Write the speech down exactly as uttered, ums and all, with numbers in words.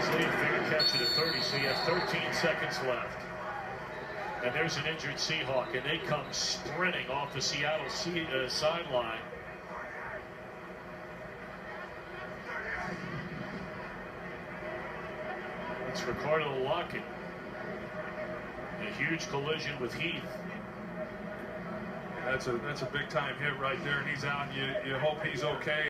Beasley, fair catch at the thirty, so you have thirteen seconds left. And there's an injured Seahawk, and they come sprinting off the Seattle sea, uh, sideline. It's Ricardo Locket. A huge collision with Heath. That's a that's a big time hit right there, and he's out. And you you hope he's okay.